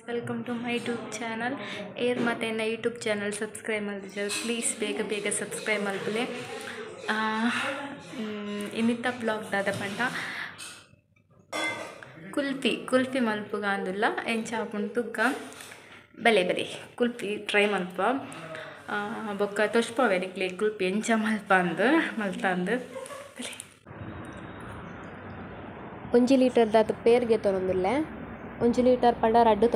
Welcome to my YouTube channel. ಏರ್ ಮತ್ತು ನನ್ನ ಯೂಟ್ಯೂಬ್ ಚಾನಲ್ ಸಬ್ಸ್ಕ್ರೈಬ್ ಮಾಡಿದ್ದಾರೆ. ಪ್ಲೀಸ್ ಬೇಗ ಬೇಗ ಸಬ್ಸ್ಕ್ರೈಬ್ ಮಲ್ಪಲೆ. ಇನ್ನಿತ್ತ ಬ್ಲಾಗ್ ದಾದ ಪಂಡ ಕುಲ್ಫಿ ಮಲ್ಪುಗ ಅಂದುಲ್ಲ ಎಂಚ ಹಾಕೊಂಡು ತುಗ್ಗ ಬಲೆ ಕುಲ್ಫಿ ಟ್ರೈ ಮಲ್ಪ ಬೊಕ್ಕ ತೊಷ್ಪವೆ ನಿಕ್ಲೆ ಕುಲ್ಫಿ ಎಂಚ ಮಲ್ತಂದು ಬಲೆ 1 ಲೀಟರ್ ದಾತ ಪೇರ್ಗೆ ತೊಗೊಂದಿಲ್ಲ 1 ಲೀಟರ್ ಪಂಡ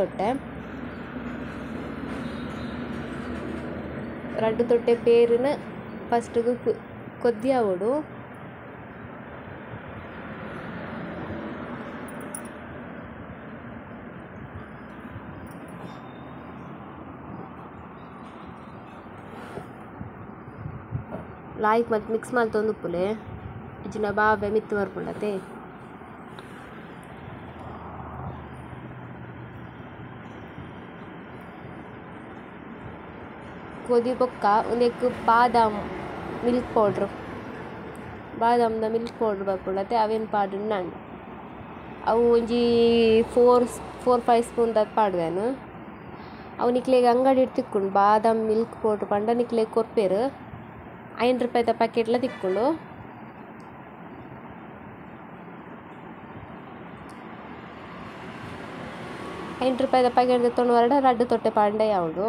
ರಡ್ಡು ತೊಟ್ಟೆ ಪೇರಿನ ಫಸ್ಟ್ಗೆ ಕೊದ್ದಿ ಆವಡು ಲಾಯ್ಕ್ ಮತ್ತು ಮಿಕ್ಸ್ ಮಾಡಿ ತೊಂದುಪ್ಪುಲೆ ಇಜ್ಜಿನ ಬಾವೆ ಮಿತ್ತು ಬರ್ಪುಂಡತೆ ಕೊದಿ ಬೊಕ್ಕ ಉಂದೆಕ್ ಬಾದಾಮ್ ಮಿಲ್ಕ್ ಪೌಡ್ರ್ ಬಾದಾಮ್ದ ಮಿಲ್ಕ್ ಪೌಡ್ರ್ ಬರ್ಪುಂಡತೆ ಅವೇನು ಪಾಡು ನಾನು ಅವು ಒಂಜಿ 4-5 ಸ್ಪೂನ್ ದಾದ ಪಾಡುವೆನು ಅವು ನಿಕ್ಲೆಗೆ ಅಂಗಡಿ ತಿಕ್ಕೊಂಡು ಬಾದಾಮ್ ಮಿಲ್ಕ್ ಪೌಡ್ರ್ ಪಂಡ ನಿಕ್ಲೆಗೆ ಕೊರ್ಪೇರು 5 ರೂಪಾಯಿದ ಪ್ಯಾಕೆಟ್ಲ ತಿಕ್ಕೊಂಡು ₹5 ಪ್ಯಾಕೆಟ್ ತೊಗೊಂಡು ಹೊರಡ ರಡ್ಡು ತೊಟ್ಟೆ ಪಾಂಡೆ ಯಾವುದು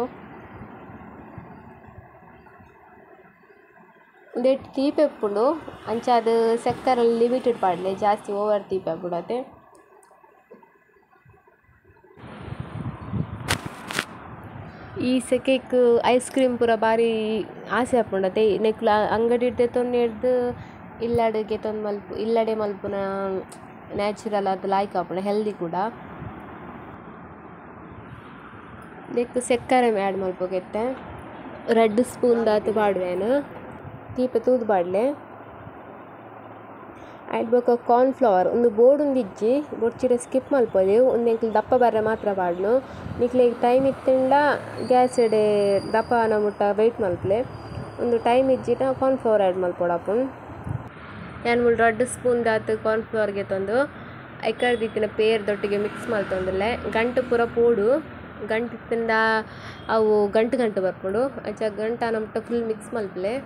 ಒಂದೇಟು ತೀಪೆ ಉಪ್ಪುಂಡು ಅಂಚ ಅದು ಸಕ್ಕರಲ್ಲಿ ಲಿಮಿಟೆಡ್ ಪಾಡಲೆ ಜಾಸ್ತಿ ಓವರ್ ತೀಪೆ ಬಿಡತ್ತೆ ಈ ಸೆಕೆಕ್ ಐಸ್ ಕ್ರೀಮ್ ಪೂರ ಬಾರಿ ಆಸೆ ಹಾಪುಂಡತೆ ನೆಕ್ಲ ಅಂಗಡಿ ಇಡ್ದೆ ತೊಂದು ಹಿಡ್ದು ಇಲ್ಲಡೆ ಮಲ್ಪುನ ನ್ಯಾಚುರಲ್ ಅದು ಲಾಯ್ಕ್ ಹಾಪುಂಡ ಹೆಲ್ದಿ ಕೂಡ ನೆಕ್ ಸಕ್ಕರೆ ಆ್ಯಡ್ ಮಲ್ಪೋಗೆತ್ತೆ 2 ಸ್ಪೂನ್ ದಾತು ಪಾಡುವೆನು ತೀಪೆ ತೂದು ಪಾಡಲೆ ಆಯ್ತು ಬೇಕಾ ಕಾರ್ನ್ಫ್ಲವರ್ ಒಂದು ಬೋರ್ಡ್ ಇಜ್ಜಿ ಬೊಡ್ಚಿಡ ಸ್ಕಿಪ್ ಮಲ್ಪೋದೆ ಒಂದು ಎಂಕ್ಲು ದಪ್ಪ ಬರ್ರೆ ಮಾತ್ರ ಪಾಡ್ನು ನಿಕ್ಲೆಗೆ ಟೈಮ್ ಇತ್ತಿಂಡ ಗ್ಯಾಸ್ ಎಡೆ ದಪ್ಪ ಮುಟ್ಟ ವೆಯ್ಟ್ ಮಲ್ಪಲೆ ಒಂದು ಟೈಮ್ ಇಜ್ಜಿಟ ಕಾರ್ನ್ಫ್ಲವರ್ ಆ್ಯಡ್ ಮಲ್ಪೋಡಪ್ಪು 2 ಸ್ಪೂನ್ ದಾತು ಕಾರ್ನ್ಫ್ಲವರ್ಗೆ ತಂದು ಐಕರ್ದಿತ್ತಿನ ಪೇರ್ದೊಟ್ಟಿಗೆ ಮಿಕ್ಸ್ ಮಲ್ತೊಂದಿಲ್ಲ ಗಂಟು ಪೂರ ಪೋಡು ಗಂಟಿತ್ತಿಂದ ಅವು ಗಂಟು ಬರ್ಕೊಂಡು ಅಂಚ ಗಂಟು ಮುಟ್ಟ ಫುಲ್ ಮಿಕ್ಸ್ ಮಲ್ಪಲೆ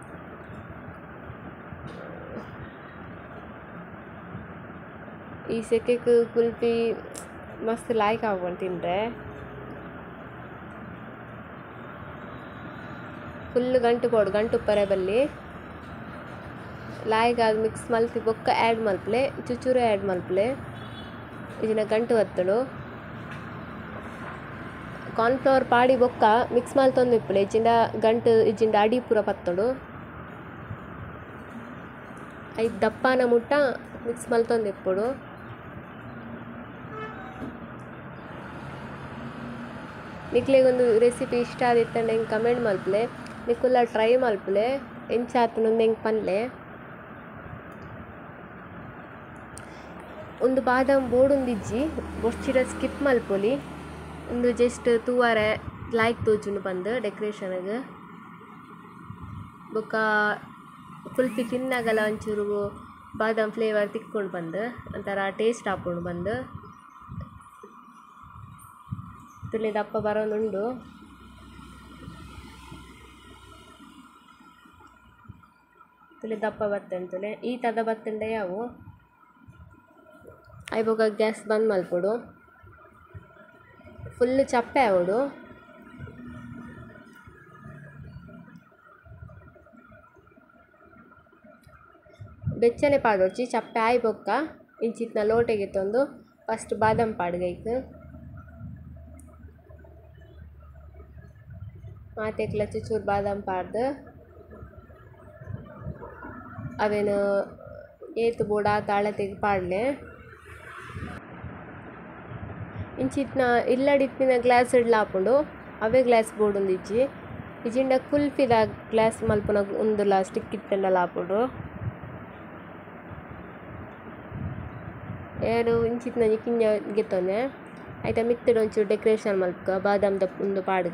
ಈ ಸೆಕೆಗೆ ಕುಲ್ಫಿ ಮಸ್ತ್ ಲಾಯ್ಕ್ ಆಗೋಣ ತಿಂದರೆ ಫುಲ್ ಗಂಟು ಉಪ್ಪರೆ ಬಲ್ಲಿ ಲಾಯ್ಕ್ ಆದ ಮಿಕ್ಸ್ ಮಲ್ತಿ ಬೊಕ್ಕ ಆ್ಯಡ್ ಮಲ್ಪಲೆ ಚೂರು ಆ್ಯಡ್ ಮಲ್ಪಲೆ ಇದನ್ನ ಗಂಟು ಒತ್ತಡು ಕಾರ್ನ್ಫ್ಲವರ್ ಪಾಡಿ ಬೊಕ್ಕ ಮಿಕ್ಸ್ ಮಲ್ತೊಂದು ಇಪ್ಪಲೆ ಇಜ್ಜಿಂದ ಅಡಿ ಪೂರ ಪತ್ತಡು ಐದು ದಪ್ಪನ ಮುಟ್ಟ ಮಿಕ್ಸ್ ಮಲ್ತೊಂದು ಇಪ್ಪಡು ನಿಕ್ಲೆಗೊಂದು ರೆಸಿಪಿ ಇಷ್ಟ ಆದಿತ್ತಂಡ ಹಿಂಗೆ ಕಮೆಂಟ್ ಮಲ್ಪಲೆ ನಿಕ್ಕುಲ್ಲ ಟ್ರೈ ಮಲ್ಪಲೆ ಎಂಚ ಆತನೊಂದು ಹೆಂಗೆ ಪನ್ಲೆ ಒಂದು ಬಾದಾಮ್ ಬೋರ್ಡ್ ಇಜ್ಜಿ ಬೊಚ್ಚಿಡ ಸ್ಕಿಪ್ ಮಲ್ಪೊಲಿ ಒಂದು ಜಸ್ಟ್ ತೂವಾರೆ ಲಾಯ್ಕ್ ತೋಜುಂಡು ಬಂದು ಡೆಕೋರೇಷನ್ಗೆ ಬೊಕ್ಕ ಕುಲ್ಫಿ ತಿನ್ನಾಗಲ್ಲ ಒಂಚೂರು ಬಾದಾಮ್ ಫ್ಲೇವರ್ ತಿಕ್ಕೊಂಡು ಬಂದು ಒಂಥರ ಟೇಸ್ಟ್ ಹಾಕೊಂಡು ಬಂದು ತುಲೆ ದಪ್ಪ ಬರೋನುಂಡು ತುಲೆ ದಪ್ಪ ಬತ್ತಂತುಲೆ ಈ ತದ ಬತ್ತಂಡೆ ಯಾವು ಐಬೋಗ ಗ್ಯಾಸ್ ಬಂದ್ ಮಲ್ಪೊಡು ಫುಲ್ ಚಪ್ಪೆ ಆವಡು ಬೆಚ್ಚನೆ ಪಾಡೋಚಿ ಚಪ್ಪೆ ಆಯ್ ಬೊಕ್ಕ ಇಂಚಿತ್ನ ಲೋಟೆಗೆ ತಂದು ಫಸ್ಟ್ ಬಾದಾಮ್ ಪಾಡ್ಗೈಕ್ ಮಾತೆಕ್ಲ ಚೂರು ಬಾದಾಮ್ ಪಾಡ್ದು ಅವೇನು ಏತು ಬೋಡ ತಾಳತೆಗೆ ಪಾಡ್ಲೆ ಇಂಚಿತ್ನ ಇಲ್ಲಡಿತ್ತಿನ ಗ್ಲಾಸ್ ಇಡ್ಲ ಹಾಕೊಂಡು ಅವೇ ಗ್ಲಾಸ್ ಬೋರ್ಡ್ ಇಜ್ಜಿ ಇಜಿಂಡ ಕುಲ್ಫಿದ ಗ್ಲಾಸ್ ಮಲ್ಪುನ ಒಂದುಲ ಸ್ಟಿಕ್ ಇತ್ತಂಡಲ ಹಾಕೊಂಡು ಏನು ಇಂಚಿತ್ನ ಕಿಂಜ ಗೆತ್ತೊಂದೆ ಆಯ್ತಾ ಮಿತ್ತಡು ಒಂಚೂರು ಡೆಕೋರೇಷನ್ ಮಲ್ಪುಗ ಬಾದಾಮ್ದ ಒಂದು ಪಾಡ್ಗ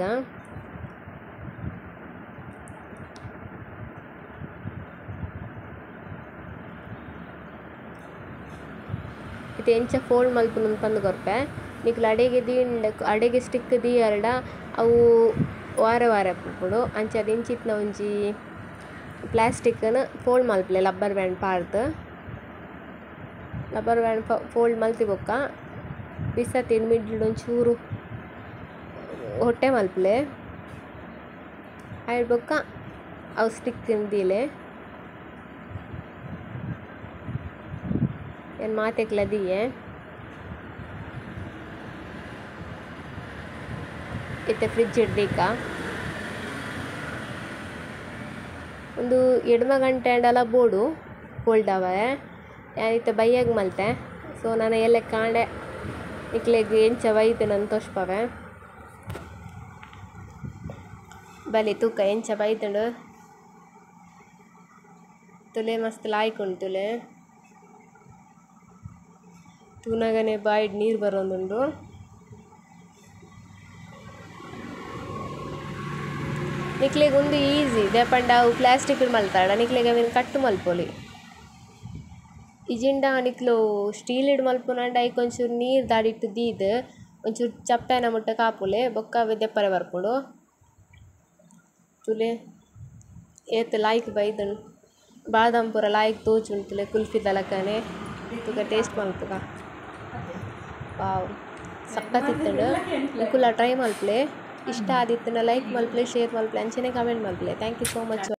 ಇದು ಎಂಚ ಫೋಲ್ಡ್ ಮಲ್ಪುನ ಪಂದು ಕೊರ್ಪೆ ನಿಕ್ಲು ಅಡೆಗೆ ದಿಂಡ ಅಡೆಗೆ ಸ್ಟಿಕ್ ದಿಯರ್ಡ ಅವು ವಾರ ವಾರ ಪುಪ್ಪುಡು ಅಂಚಾದ ಇಂಚಿತ್ನ ಒಂಜಿ ಪ್ಲಾಸ್ಟಿಕ್ನ ಫೋಲ್ಡ್ ಮಲ್ಪಲೆ ಲಬ್ಬರ್ ಬ್ಯಾಂಡ್ ಪಾಡ್ದು ರಬ್ಬರ್ ಬ್ಯಾಂಡ್ ಫೋಲ್ಡ್ ಮಲ್ತಿ ಬೊಕ್ಕ ಬಿಸತ್ತಿನ ಮಿಡ್ಲ್ ಒಂಚೂರು ಹೊಟ್ಟೆ ಮಲ್ಪಲೆ ಆಯ್ಡ್ ಬೊಕ್ಕ ಅವು ಸ್ಟಿಕ್ ತಿಂದಿಲೆ ಏನು ಮಾತೆಕ್ಲದಿಯೆ ಇತ್ತೆ ಫ್ರಿಡ್ಜ್ ಇಡ್ದಿಕ್ಕ ಒಂದು 2 ಗಂಟೆ ಅಂಡಲ ಬೋಡು ಕೋಲ್ಡ್ ಅವೆ ಯಾನಿತ್ತೆ ಬೈಯಾಗ ಮಲ್ತೆ ಸೊ ನಾನು ಎಲ್ಲ ಕಾಂಡೆ ಇಕ್ಲೆಗ್ ಎಂಚ ಬೈತು ನನ್ನ ತೋಷ್ಪವೆ ಬಲಿ ತೂಕ ಎಂಚ ಬೈತುಂಡು ತುಲೆ ಮಸ್ತ್ ಲಾಯ್ಕೊಂಡು ತುಲೆ ತೂನಗನೆ ಬಾಯ್ಡ್ ನೀರು ಬರೋಂದುಂಡು ನಿಕ್ಲೆಗ್ ಒಂದು ಈಸಿ ದೇಪಂಡ ಅವು ಪ್ಲಾಸ್ಟಿಕ್ ಮಲ್ತಾಡ ನಿಕ್ಲೆಗ್ ಅವೇನು ಕಟ್ಟು ಮಲ್ಪೊಲಿ ಇಜಿಂಡ ನಿಕ್ಲು ಸ್ಟೀಲ್ ಇಡ್ ಮಲ್ಪುನಂಡ ಐಕ್ ಒಂಚೂರು ನೀರು ದಾಡಿಟ್ಟು ದೀದು ಒಂಚೂರು ಚಪ್ಪೆನ ಮುಟ್ಟ ಕಾಪುಲೆ ಬೊಕ್ಕ ಅವೆ ದೆಪ್ಪರೆ ಬರ್ಪುಡು ತುಲೆ ಏತ್ ಲಾಯ್ಕ್ ಬೈದನು ಬಾದಾಮ್ ಪೂರ ಲಾಯ್ಕ್ ತೋಚುಂಡು ತುಲೆ ಕುಲ್ಫಿ ದಲಕನೆ ತುಕ ಟೇಸ್ಟ್ ಮಲ್ಪುಗ ವಾವ್ ಸಕ್ಕತ್ತಿತ್ತುಂಡು ನಿಕುಲ ಟ್ರೈ ಮಲ್ಪಲೆ ಇಷ್ಟ ಆದಿತ್ತನ ಲೈಕ್ ಮಲ್ಪಲೆ ಶೇರ್ ಮಲ್ಪಲೆ ಅಂಚನೆ ಕಮೆಂಟ್ ಮಲ್ಪಲೆ ಥ್ಯಾಂಕ್ ಯು ಸೋ ಮಚ್